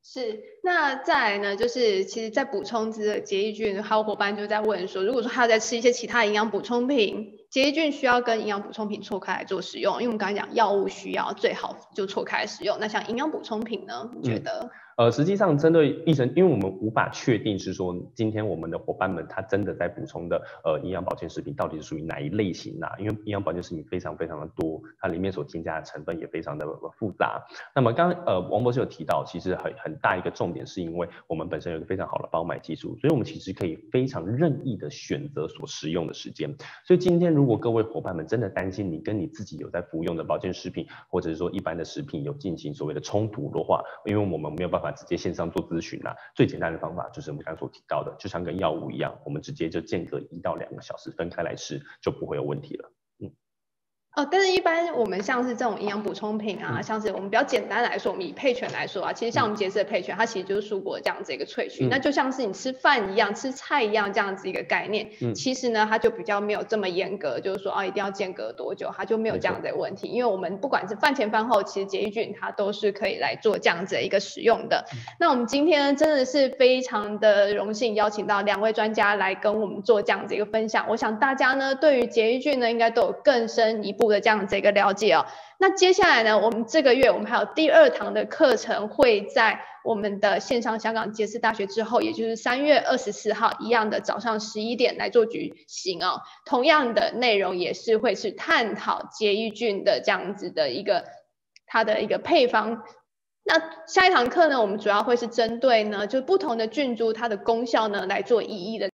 是，那再来呢，就是其实在补充这个结益菌，还有伙伴就在问说，如果说他要再吃一些其他营养补充品，结益菌需要跟营养补充品错开来做使用，因为我们刚才讲药物需要最好就错开来使用，那像营养补充品呢，你觉得？嗯呃，实际上针对益生，因为我们无法确定是说今天我们的伙伴们他真的在补充的呃营养保健食品到底是属于哪一类型啊？因为营养保健食品非常非常的多，它里面所添加的成分也非常的复杂。那么刚刚呃王博士有提到，其实很很大一个重点是因为我们本身有一个非常好的包买技术，所以我们其实可以非常任意的选择所食用的时间。所以今天如果各位伙伴们真的担心你跟你自己有在服用的保健食品，或者是说一般的食品有进行所谓的冲突的话，因为我们没有办法直接线上做咨询啦，最简单的方法就是我们刚刚所提到的，就像跟药物一样，我们直接就间隔一到两个小时分开来吃，就不会有问题了。嗯。 哦，但是一般我们像是这种营养补充品啊， 嗯、 像是我们比较简单来说，我们以配全来说啊，其实像我们杰斯的配全，它其实就是蔬果这样子一个萃取，嗯、那就像是你吃饭一样、吃菜一样这样子一个概念。嗯、其实呢，它就比较没有这么严格，就是说啊一定要间隔多久，它就没有这样子的问题。因为我们不管是饭前饭后，其实结益菌它都是可以来做这样子的一个使用的。嗯、那我们今天真的是非常的荣幸邀请到两位专家来跟我们做这样子一个分享。我想大家呢对于结益菌呢应该都有更深一步的这样子一个了解哦。那接下来呢，我们这个月我们还有第二堂的课程会在我们的线上香港杰斯大学之后，也就是三月二十四号一样的早上十一点来做举行哦。同样的内容也是会是探讨结益菌的这样子的一个它的一个配方。那下一堂课呢，我们主要会是针对呢，就不同的菌株它的功效呢来做一一的